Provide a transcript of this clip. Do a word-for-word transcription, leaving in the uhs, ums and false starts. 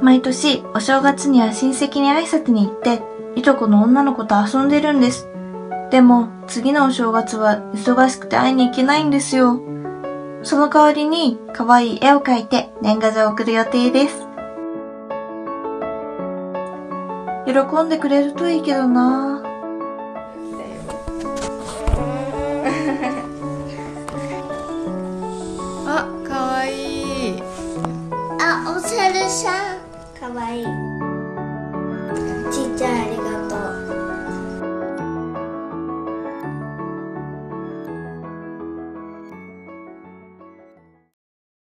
毎年お正月には親戚に挨拶に行って、いとこの女の子と遊んでるんです。でも次のお正月は忙しくて会いに行けないんですよ。その代わりに可愛い絵を描いて年賀状を送る予定です。喜んでくれるといいけどな。 あ、かわいい。 あ、お猿さんかわいい。ちっちゃい